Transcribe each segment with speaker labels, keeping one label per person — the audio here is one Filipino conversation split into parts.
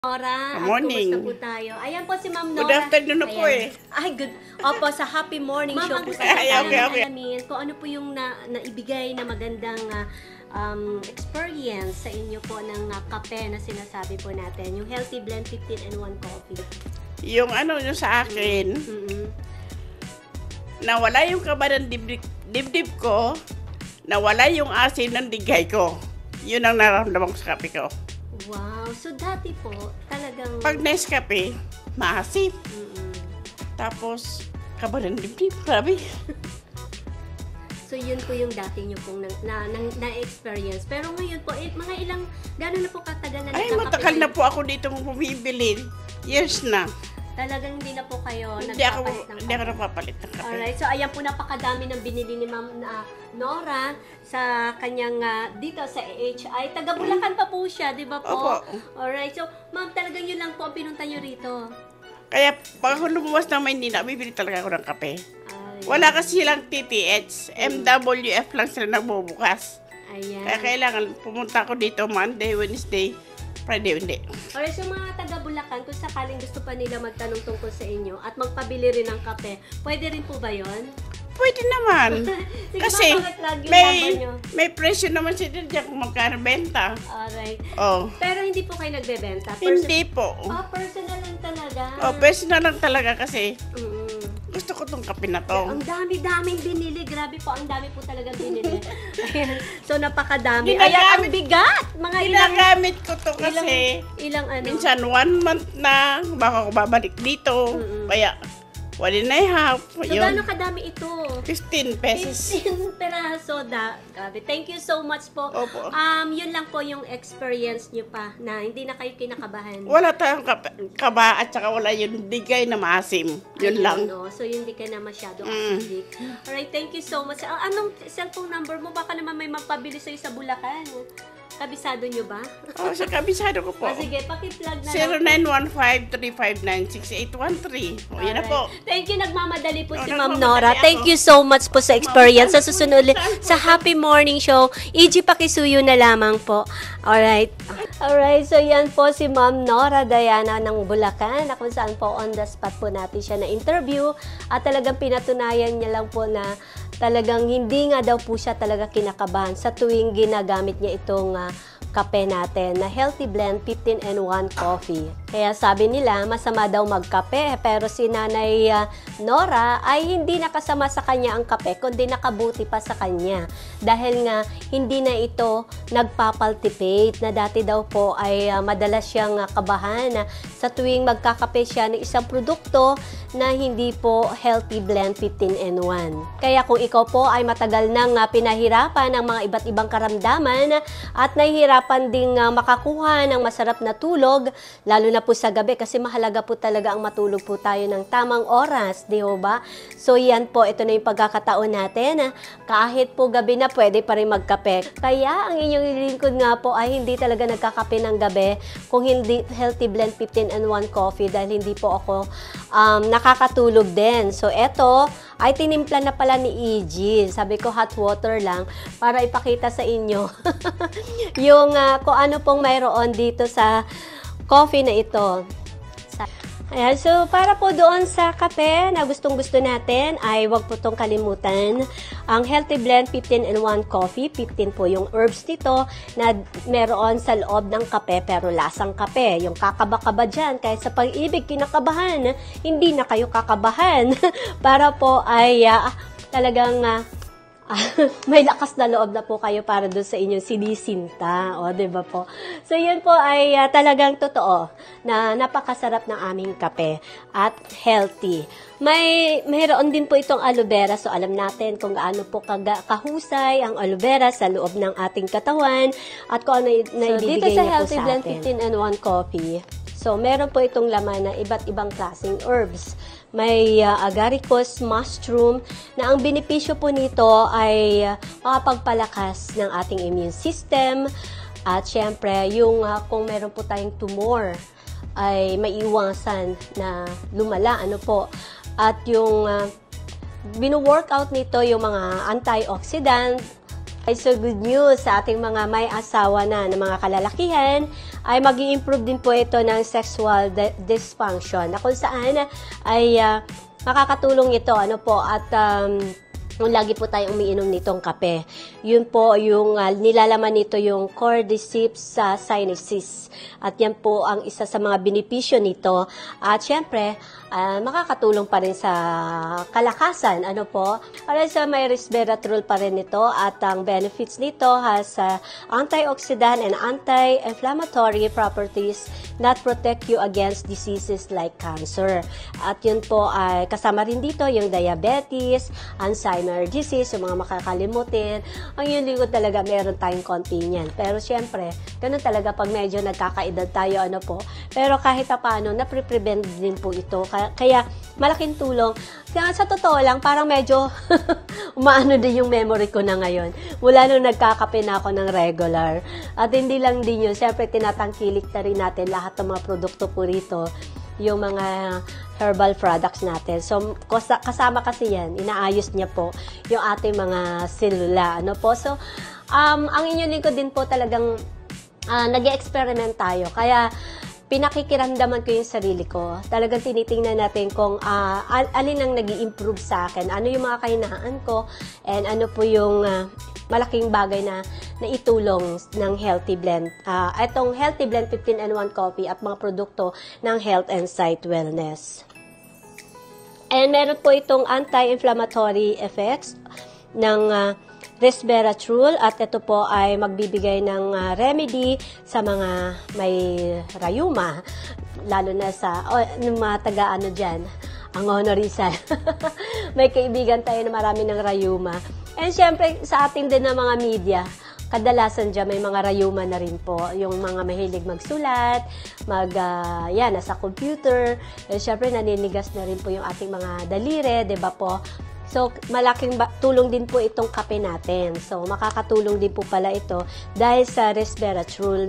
Speaker 1: Nora,
Speaker 2: Good morning.
Speaker 1: Kumusta po tayo? Ayan po si Ma'am Nora.
Speaker 2: Good afternoon na po
Speaker 1: Ayan.
Speaker 2: eh.
Speaker 1: Ay, good. Opo, sa Happy Morning
Speaker 2: Ma'am,
Speaker 1: Show
Speaker 2: ang
Speaker 1: po
Speaker 2: gusto
Speaker 1: tayo
Speaker 2: ko sana
Speaker 1: alamin kung ano po yung naibigay na magandang experience sa inyo po ng kape na sinasabi po natin. Yung Healthy Blend 15-in-1 Coffee.
Speaker 2: Yung ano yung sa akin, nawala yung kaba ng dibdib ko, nawala yung asin ng digay ko. Yun ang nararamdaman ko sa kape ko.
Speaker 1: Wow. So, dati po, talagang...
Speaker 2: Pag Nescafe, maasim. Tapos, kaba ng dibdib, grabe.
Speaker 1: So, yun po yung dati nyo pong na-experience. Pero ngayon po, mga ilang, gano'n na po katagal na
Speaker 2: Ay, matagal na po ako dito bumibili. Years na.
Speaker 1: Talagang hindi na po kayo
Speaker 2: Hindi ako
Speaker 1: nagpapalit ng kape. Alright, so ayan po napakadami ng binili ni Ma'am Nora sa kanyang dito sa AHI. Taga Bulacan pa po siya, di ba po?
Speaker 2: Opo.
Speaker 1: Alright, so Ma'am, talagang yun lang po ang pinunta nyo rito.
Speaker 2: Kaya pag ako lumuwas ng Maynila, bibili talaga ako ng kape.
Speaker 1: Ayan.
Speaker 2: Wala kasi silang TTH. MWF lang sila nagbubukas.
Speaker 1: Ayan.
Speaker 2: Kaya kailangan pumunta ako dito Monday, Wednesday, Friday, hindi.
Speaker 1: Alright, so mga taga Bulacan, kung sakaling gusto pa nila magtanong tungkol sa inyo at magpabili rin ng kape, pwede rin po ba yun?
Speaker 2: Pwede naman.
Speaker 1: Sige,
Speaker 2: Kasi
Speaker 1: Ma'am, yung number nyo.
Speaker 2: may presyo naman sila dyan kung magkano benta.
Speaker 1: Alright.
Speaker 2: Oh.
Speaker 1: Pero hindi po kayo nagbebenta?
Speaker 2: Hindi po.
Speaker 1: Personal lang talaga.
Speaker 2: Oh, personal lang talaga kasi
Speaker 1: Mm-mm.
Speaker 2: gusto ko tong kape na to.
Speaker 1: Ang dami-daming binili. Grabe po, ang dami po talaga binili. Ayan. So, napakadami. Ayan, ang bigat! Mga
Speaker 2: Ginagamit ko to kasi
Speaker 1: ilang ano?
Speaker 2: minsan 1 month na, baka ako babalik dito. Kaya, 1.5.
Speaker 1: So, gano'ng kadami ito?
Speaker 2: 15 pesos.
Speaker 1: 15 peraso. Grabe. Thank you so much po.
Speaker 2: Opo.
Speaker 1: Yun lang po yung experience nyo pa na hindi na kayo kinakabahan.
Speaker 2: Wala tayong kaba at saka wala yung digay na maasim. Yun
Speaker 1: Ayun,
Speaker 2: lang.
Speaker 1: no? So, hindi ka na masyado acidic. Alright, thank you so much. Anong cellphone number mo? Baka naman may magpabili sa'yo sa Bulacan. Kabisado nyo ba?
Speaker 2: Oh, sa kabisado ko po.
Speaker 1: Sige, paki-plug na lang.
Speaker 2: 0915-359-6813. O, yan na po.
Speaker 1: Thank you. Nagmamadali po si
Speaker 2: nagmamadali
Speaker 1: Ma'am Nora.
Speaker 2: ako.
Speaker 1: Thank you so much po sa experience. Sa susunod ulit, sa Happy Morning Show, EG Pakisuyo na lamang po. Alright. Alright, so yan po si Ma'am Nora Diana ng Bulacan, na kung saan po on the spot po natin siya na interview. At talagang pinatunayan niya lang po na talagang hindi nga daw po siya talaga kinakabahan sa tuwing ginagamit niya itong kape natin na Healthy Blend 15-in-1 Coffee. Kaya sabi nila, masama daw magkape, pero si Nanay Nora ay hindi nakasama sa kanya ang kape, kundi nakabuti pa sa kanya. Dahil nga, hindi na ito nagpapaltipate, na dati daw po ay madalas siyang kabahan sa tuwing magkakape siya ng isang produkto na hindi po Healthy Blend 15-in-1. Kaya kung ikaw po ay matagal nang pinahirapan ng mga iba't ibang karamdaman at nahihirapan ding makakuha ng masarap na tulog, lalo na po sa gabi kasi mahalaga po talaga ang matulog po tayo ng tamang oras, di ba? So yan po, ito na yung pagkakataon natin. Kahit po gabi na, pwede pa rin magkape. Kaya ang inyong lingkod nga po ay hindi talaga nagkakape ng gabi kung hindi Healthy Blend 15-in-1 Coffee, dahil hindi po ako nakakatulog din. So eto ay tinimpla na pala ni EG. Sabi ko hot water lang para ipakita sa inyo yung kung ano pong mayroon dito sa coffee na ito. Ayan, so para po doon sa kape na gustong-gusto natin ay wag po itong kalimutan. Ang Healthy Blend 15-in-1 Coffee, 15 po yung herbs nito na meron sa loob ng kape pero lasang kape. Yung kakaba-kaba dyan, kahit sa pag-ibig kinakabahan, hindi na kayo kakabahan. Para po ay talagang may lakas na loob na po kayo para doon sa inyong sinisinta. O, diba po? So, yun po ay talagang totoo na napakasarap ng aming kape at healthy. Mayroon din po itong aloe vera. So, alam natin kung gaano po kahusay ang aloe vera sa loob ng ating katawan at kung ano na ibibigay niya po sa atin. Dito sa Healthy Blend 15-in-1 Coffee, so, meron po itong laman na iba't ibang klaseng herbs. May agaricus mushroom na ang benepisyo po nito ay makapagpalakas ng ating immune system at syempre yung kung meron po tayong tumor ay maiiwasan na lumala at yung bino-workout nito yung mga antioxidant So good news sa ating mga may asawa na ng mga kalalakihan ay mag-i-improve din po ito ng sexual dysfunction na kung saan ay makakatulong ito at kung lagi po tayong umiinom nitong kape. Yun po yung nilalaman nito yung cordyceps sinensis. At yan po ang isa sa mga benepisyo nito. At syempre, makakatulong pa rin sa kalakasan. Para sa may resveratrol pa rin ito. At ang benefits nito has antioxidant and anti-inflammatory properties that protect you against diseases like cancer. At yun po ay kasama rin dito yung diabetes, Alzheimer disease, yung mga makakalimutin. Ang yun lingkod talaga meron tayong konti niyan. Pero syempre, ganun talaga pag medyo nagkakaedad tayo, Pero kahit paano, napre-prevent din po ito. Kaya malaking tulong. Kaya sa totoo lang, parang medyo umaano din yung memory ko na ngayon. Mula nung nagkakape na ako ng regular. At hindi lang din yun. Siyempre, tinatangkilik na rin natin lahat ng mga produkto po rito. Yung mga herbal products natin. So, kasama kasi yan. Inaayos niya po yung ating mga selula. So, ang inyong lingkod din po talagang nag-experiment tayo. Kaya, pinakikiramdaman ko yung sarili ko. Talagang tinitingnan natin kung alin ang nag-i-improve sa akin. Ano yung mga kahinaan ko and ano po yung malaking bagay na naitulong ng Healthy Blend. Itong Healthy Blend 15-in-1 Coffee at mga produkto ng Health and Sight Wellness. And meron po itong anti-inflammatory effects ng resveratrol at ito po ay magbibigay ng remedy sa mga may rayuma, lalo na sa mga taga-ano dyan, ang honorizal. May kaibigan tayo na marami ng rayuma. And syempre, sa ating din ng mga media, kadalasan dyan may mga rayuma na rin po. Yung mga mahilig magsulat, nasa computer. And syempre, naninigas na rin po yung ating mga daliri, diba po? So, malaking tulong din po itong kape natin. So, makakatulong din po pala ito dahil sa resveratrol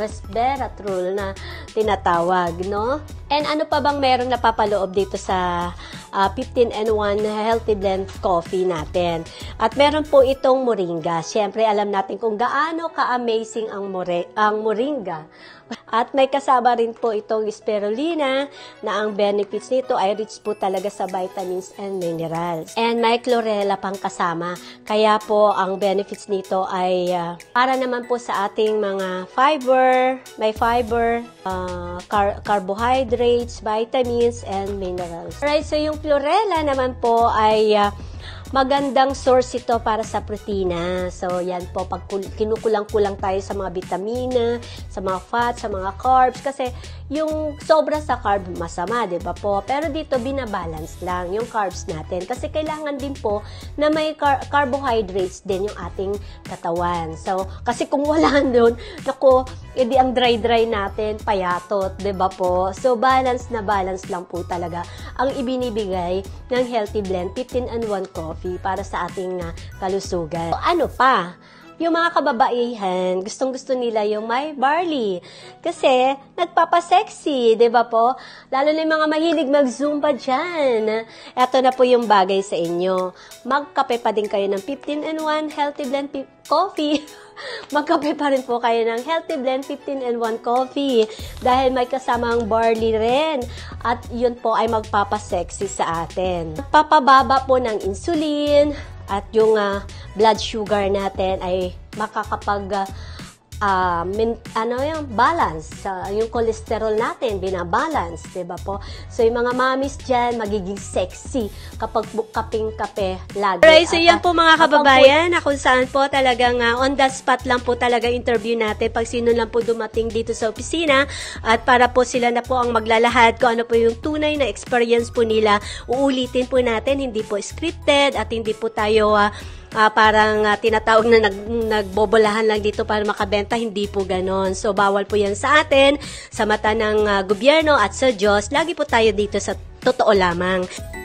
Speaker 1: na tinatawag, no? And ano pa bang meron napapaloob dito sa 15-in-1 Healthy Blend Coffee natin? At meron po itong moringa. Siyempre, alam natin kung gaano ka-amazing ang moringa. At may kasama rin po itong spirulina na ang benefits nito ay rich po talaga sa vitamins and minerals. And may chlorella pang kasama. Kaya po ang benefits nito ay para naman po sa ating mga may fiber, carbohydrates, vitamins, and minerals. Alright, so yung chlorella naman po ay magandang source ito para sa protina. So, yan po, pag kinukulang-kulang tayo sa mga vitamina, sa mga fats, sa mga carbs, kasi yung sobra sa carb, masama, di ba po? Pero dito, binabalance lang yung carbs natin. Kasi kailangan din po na may carbohydrates din yung ating katawan. So, kasi kung wala doon, edi ang dry-dry natin, payatot, di ba po? So, balance na balance lang po talaga ang ibinibigay ng Healthy Blend 15-in-1 Coffee para sa ating kalusugan. So, ano pa? Yung mga kababaihan, gustong-gusto nila yung may barley. Kasi, nagpapasexy, di ba po? Lalo na yung mga mahilig mag-zumba dyan. Ito na po yung bagay sa inyo. Magkape pa din kayo ng 15-in-1 Healthy Blend Coffee. Magkape pa rin po kayo ng Healthy Blend 15-in-1 Coffee. Dahil may kasamang barley rin. At yun po ay magpapasexy sa atin. Papababa po ng insulin. At yung blood sugar natin ay makakapag balance. Yung cholesterol natin, binabalance, diba po? So, yung mga mamis dyan, magiging sexy kapag kaping-kape lagi. Alright, so yan po mga kababayan, na kung saan po talagang on the spot lang po talaga interview natin pag sino lang po dumating dito sa opisina at para po sila na po ang maglalahad kung ano po yung tunay na experience po nila. Uulitin po natin, hindi po scripted at hindi po tayo parang tinatawag na nagbobolahan lang dito para makabenta, hindi po ganon. So, bawal po yan sa atin, sa mata ng gobyerno at sa Diyos. Lagi po tayo dito sa totoo lamang.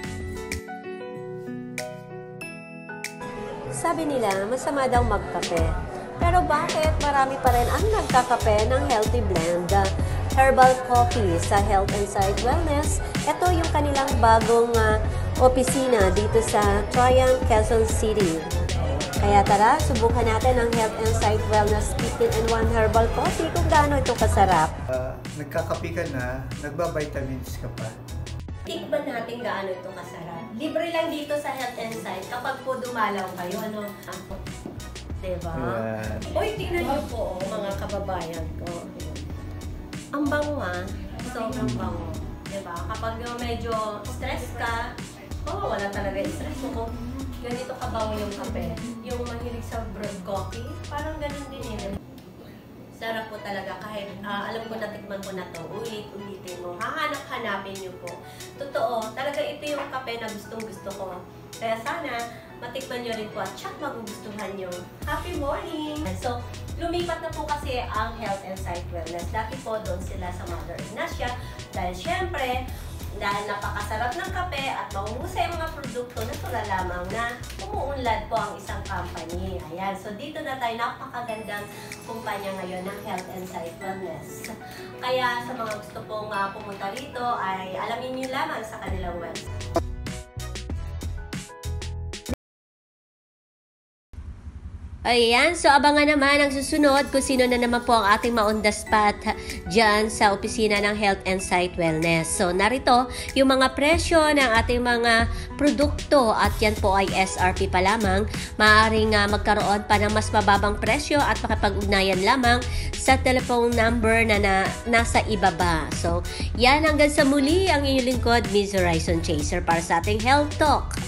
Speaker 1: Sabi nila, masama daw magkape. Pero bakit marami pa rin ang nagkakape ng Healthy Blend Herbal Coffee sa Health and Sight Wellness? Ito yung kanilang bagong opisina dito sa Triumph, Quezon City. Kaya tara, subukan natin ang Health and Sight Wellness 15-in-1 Herbal Coffee kung gaano ito kasarap.
Speaker 3: Nagkakape ka na, nagba-vitamins ka pa.
Speaker 1: Tikman natin gaano ito kasarap. Libre lang dito sa Health and Sight kapag po dumalaw kayo, ano? Diba?
Speaker 3: Yeah.
Speaker 1: Uy, tingnan niyo po, mga kababayan ko. Ang bango sobrang bango. Diba? Kapag medyo stress ka, wala talaga yung stress mo. Kung ganito kabango yung kape, yung mahilig sa brewed coffee, parang ganun din eh. Sarap po talaga kahit alam ko natikman ko na to, ulitin mo, hahanap-hanapin niyo po. Totoo, talaga ito yung kape na gustong-gusto ko. Kaya sana matikman niyo rin po at tsak magugustuhan niyo. Happy morning! So, lumipat na po kasi ang Health and Sight Wellness. Dati po doon sila sa Mother Ignacia dahil syempre, dahil napakasarap ng kape at mahuhusay ang mga produkto, natural lamang na umuunlad po ang isang company. Ayan, so dito na tayo, napakagandang kumpanya ngayon ng Health and Sight Wellness. Kaya sa mga gusto pong pumunta rito ay alamin niyo lamang sa kanilang website. Ayan, so abangan naman ang susunod kung sino na naman po ang ating ma-on the spot dyan sa opisina ng Health and Sight Wellness. So narito yung mga presyo ng ating mga produkto at yan po ay SRP pa lamang. Maaaring magkaroon pa ng mas mababang presyo at makipag-ugnayan lamang sa telephone number na nasa ibaba. So yan, hanggang sa muli ang inyong lingkod, Ms. Horizon Chaser para sa ating Health Talk.